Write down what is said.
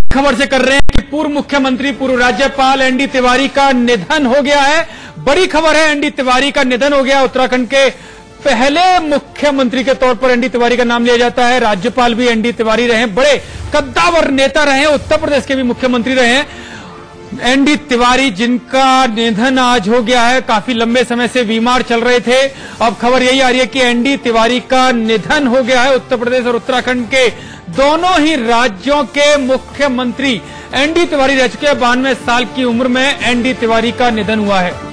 खबर से कर रहे हैं कि पूर्व मुख्यमंत्री पूर्व राज्यपाल एनडी तिवारी का निधन हो गया है। बड़ी खबर है, एनडी तिवारी का निधन हो गया। उत्तराखंड के पहले मुख्यमंत्री के तौर पर एनडी तिवारी का नाम लिया जाता है। राज्यपाल भी एनडी तिवारी रहे, बड़े कद्दावर नेता रहे, उत्तर प्रदेश के भी मुख्यमंत्री रहे हैं एनडी तिवारी, जिनका निधन आज हो गया है। काफी लंबे समय से बीमार चल रहे थे। अब खबर यही आ रही है कि एनडी तिवारी का निधन हो गया है। उत्तर प्रदेश और उत्तराखंड के दोनों ही राज्यों के मुख्यमंत्री एनडी तिवारी रह चुके हैं। 92 साल की उम्र में एनडी तिवारी का निधन हुआ है।